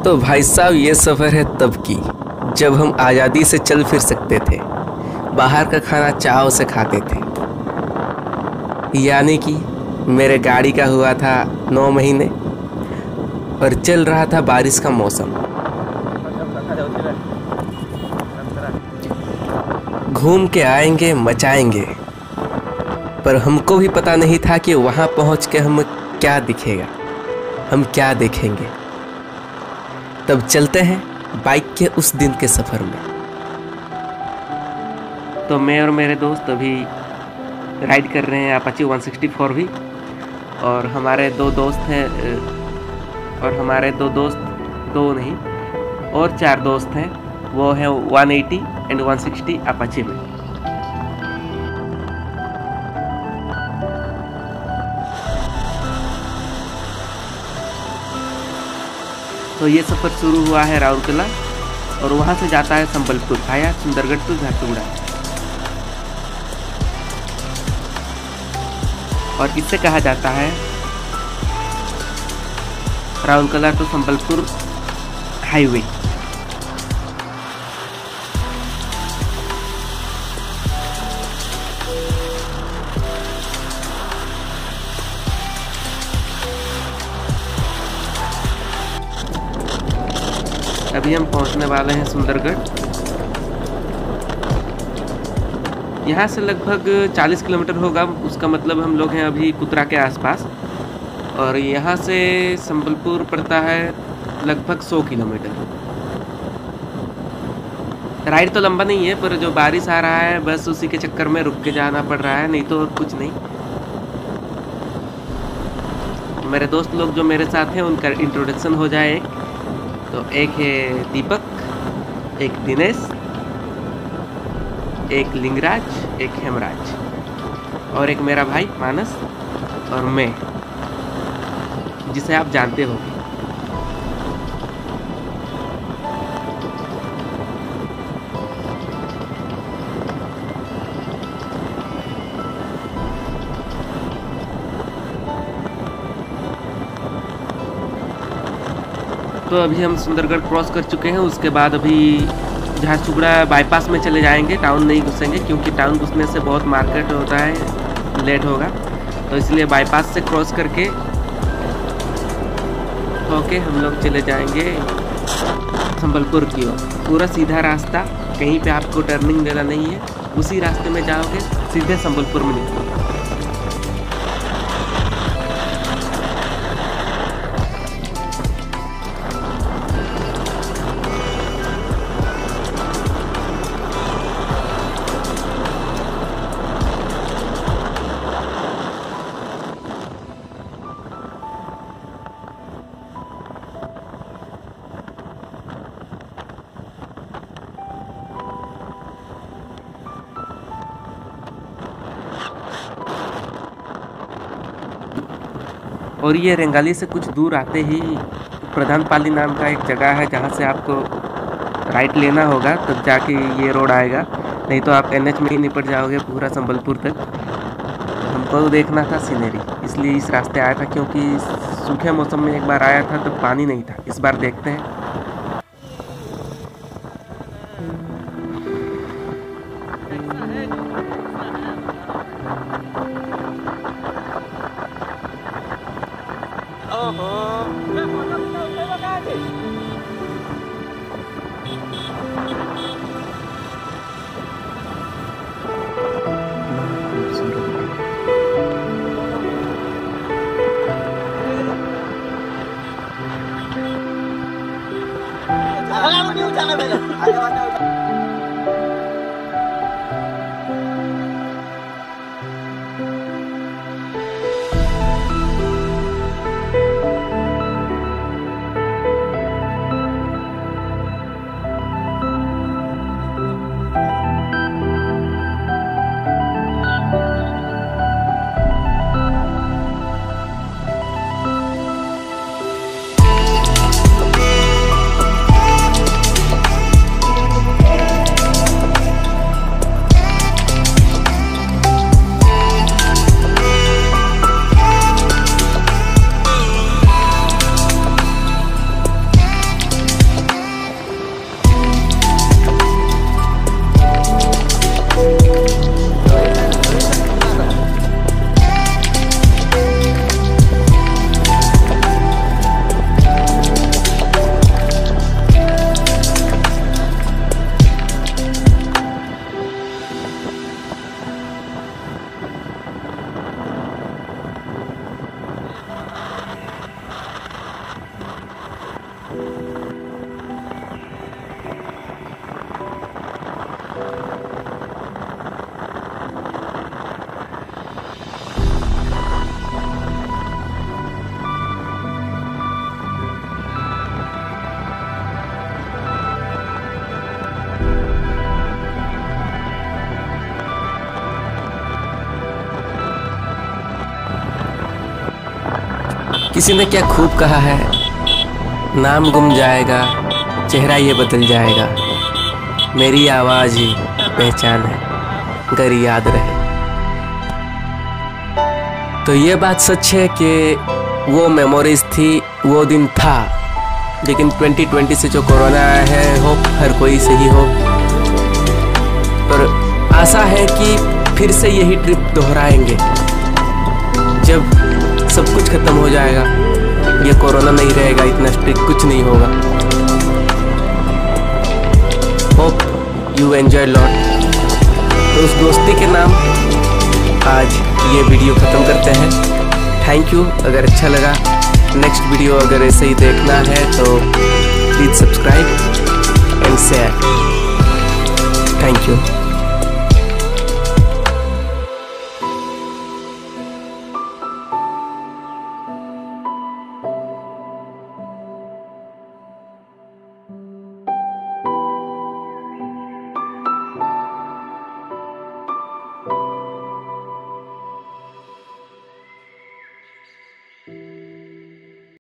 तो भाई साहब ये सफ़र है तब की जब हम आज़ादी से चल फिर सकते थे, बाहर का खाना चाव से खाते थे। यानी कि मेरे गाड़ी का हुआ था 9 महीने और चल रहा था बारिश का मौसम। घूम के आएंगे मचाएंगे, पर हमको भी पता नहीं था कि वहाँ पहुँच के हमें क्या दिखेगा, हम क्या देखेंगे। तब चलते हैं बाइक के उस दिन के सफ़र में। तो मैं और मेरे दोस्त अभी राइड कर रहे हैं अपाची 164 भी, और हमारे दो दोस्त हैं, और हमारे दो दोस्त, दो नहीं और 4 दोस्त हैं, वो हैं 180 एंड 160 अपाची में। तो ये सफ़र शुरू हुआ है राउरकेला और वहाँ से जाता है संबलपुर भाया सुंदरगढ़ टू झारसुगुड़ा, और इससे कहा जाता है राउरकेला टू संबलपुर हाईवे। अभी हम पहुंचने वाले हैं सुंदरगढ़। यहाँ से लगभग 40 किलोमीटर होगा, उसका मतलब हम लोग हैं अभी कुतरा के आसपास, और यहाँ से संबलपुर पड़ता है लगभग 100 किलोमीटर। राइड तो लंबा नहीं है, पर जो बारिश आ रहा है बस उसी के चक्कर में रुक के जाना पड़ रहा है, नहीं तो और कुछ नहीं। मेरे दोस्त लोग जो मेरे साथ हैं उनका इंट्रोडक्शन हो जाए। तो एक है दीपक, एक दिनेश, एक लिंगराज, एक हेमराज, और एक मेरा भाई मानस, और मैं जिसे आप जानते होंगे। तो अभी हम सुंदरगढ़ क्रॉस कर चुके हैं, उसके बाद अभी झारसुगड़ा बाईपास में चले जाएंगे, टाउन नहीं घुसेंगे क्योंकि टाउन घुसने से बहुत मार्केट होता है, लेट होगा। तो इसलिए बाईपास से क्रॉस करके होके हम लोग चले जाएंगे संबलपुर की ओर। पूरा सीधा रास्ता, कहीं पे आपको टर्निंग लेना नहीं है, उसी रास्ते में जाओगे सीधे संबलपुर में निकलोगे। और ये रेंगाली से कुछ दूर आते ही प्रधानपाली नाम का एक जगह है, जहाँ से आपको राइट लेना होगा, तब जाके ये रोड आएगा, नहीं तो आप NH में ही निपट जाओगे पूरा संबलपुर तक। हमको देखना था सीनरी, इसलिए इस रास्ते आया था, क्योंकि सूखे मौसम में एक बार आया था तो पानी नहीं था। इस बार देखते हैं। किसी ने क्या खूब कहा है, नाम गुम जाएगा, चेहरा ये बदल जाएगा, मेरी आवाज़ ही पहचान है, अगर याद रहे। तो ये बात सच है कि वो मेमोरीज थी, वो दिन था। लेकिन 2020 से जो कोरोना आया है, होप हर कोई सही हो। पर आशा है कि फिर से यही ट्रिप दोहराएंगे जब सब कुछ खत्म हो जाएगा। ये कोरोना नहीं रहेगा, इतना स्ट्रिक्ट कुछ नहीं होगा। Hope you enjoy lot. तो उस दोस्ती के नाम आज ये वीडियो ख़त्म करते हैं। Thank you. अगर अच्छा लगा, नेक्स्ट वीडियो अगर ऐसे ही देखना है तो please subscribe and share. Thank you.